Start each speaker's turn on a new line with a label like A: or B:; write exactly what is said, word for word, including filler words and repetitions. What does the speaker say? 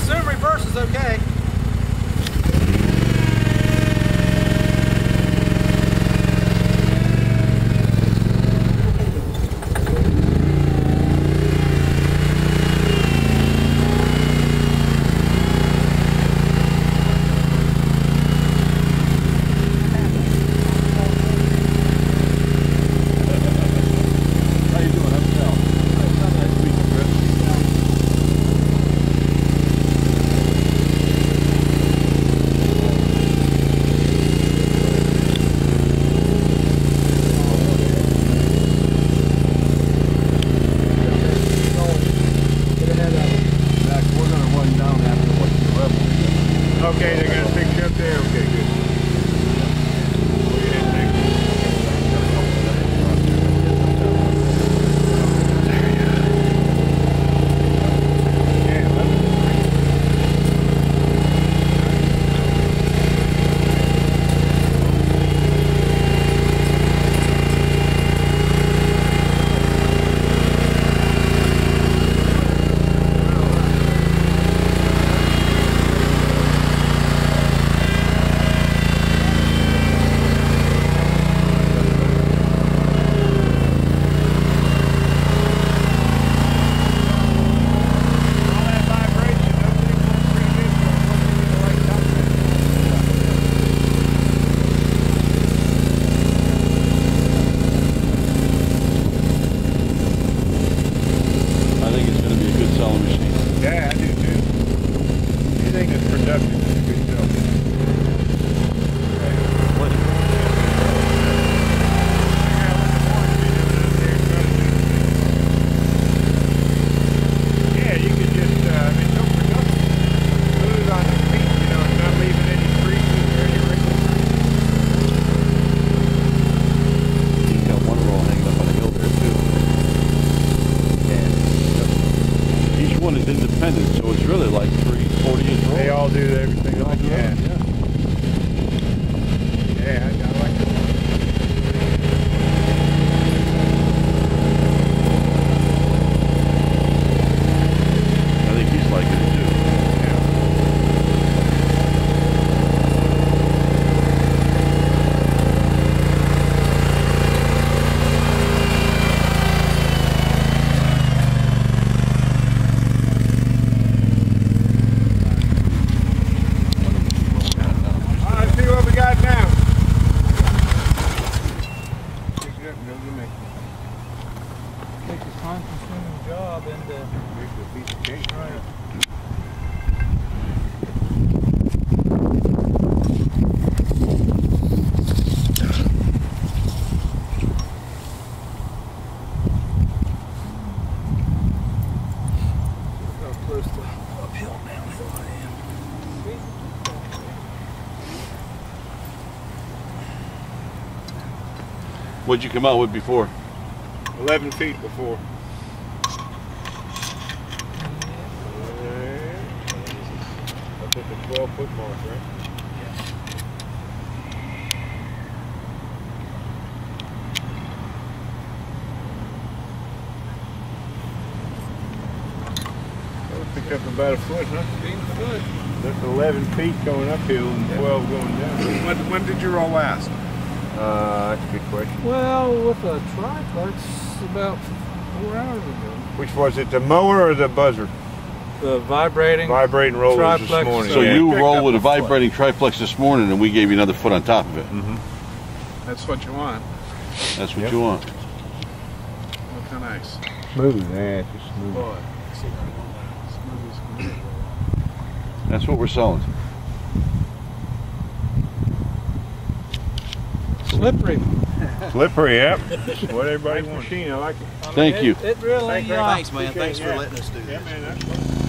A: assume reverse is okay.
B: Okay, they're going to fix you up there? Okay, good. Yeah, I do too. Anything that's productive is a good job. Yeah, you could just, uh, I mean, no production. Put it on your feet, you know, and not leaving any creases or any wrinkles.
C: You got one roll hanging up on the hill there too. Each one is independent, so it's really like three forty inch rolls.
B: They all do everything like that.
C: Yeah.
B: Yeah, I, I like it.
C: I think he's liking it too.
B: Let's see what we got now.
A: Take a time-consuming job and uh,
B: Here's a piece of cake.
A: right. How close to uphill, downhill I am.
C: What'd you come out with before?
B: eleven feet before. Up at the twelve foot mark, right? Well, we picked up about a foot, huh?
A: Being good.
B: That's eleven feet going uphill and twelve going down. When, when did you roll last? Uh, that's a good question.
A: Well, with a triplex, about four hours ago.
B: Which was it, the mower or the buzzer?
A: The vibrating.
B: Vibrating rollers this
A: Triplex.
B: morning.
C: So
B: yeah.
C: you
A: picked
C: roll
A: up
C: with a
A: a foot.
C: vibrating triplex this morning, and we gave you another foot on top of it.
B: Mm-hmm.
A: That's what you want.
C: That's what
B: Yep.
C: you want.
A: Look how nice.
B: Smooth, yeah, it's just smooth.
A: Boy. Smooth as can be.
C: That's what we're selling.
A: Slippery.
B: Slippery, yep. What everybody wants. Machine, I like it.
C: Thank
A: it,
C: you.
A: It really.
B: Thanks,
A: uh,
D: Thanks, man.
B: Okay,
D: Thanks for
B: yeah.
D: letting us do
B: Yeah,
D: this.
B: man, that's